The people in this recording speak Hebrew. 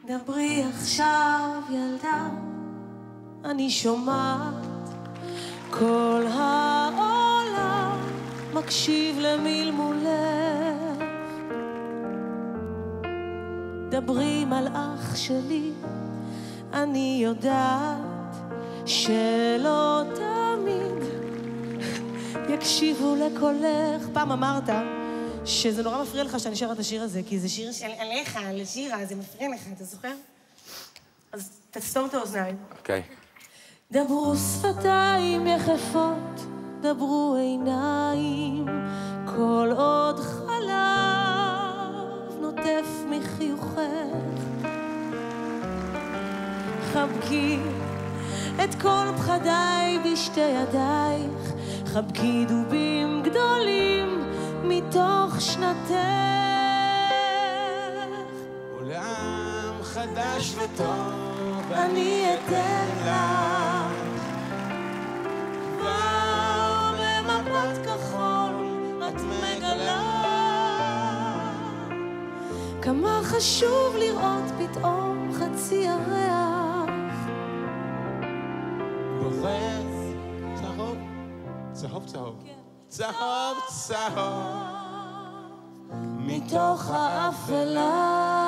דברי עכשיו ילדה, אני שומעת כל העולם מקשיב למלמולך. דברי מלאך שלי, אני יודעת שלא תמיד יקשיבו לקולך. פעם אמרת שזה נורא מפריע לך שאני שרה את השיר הזה, כי זה שיר עליך, על שירה, זה מפריע לך, אתה זוכר? אז תסתום את האוזניים. אוקיי. דברו שפתיים יחפות, דברו עיניים, כל עוד חלב נוטף מחיוכך. חבקי את כל פחדיי בשתי ידייך, חבקי דובים גדולים מתוך שנתך. עולם חדש וטוב אני אתן לך כבר במבט כחול את מגלה כמה חשוב לראות פתאום חצי ירח בורז צהוב, צהוב צהוב, צהוב צהוב מתוך האפלה.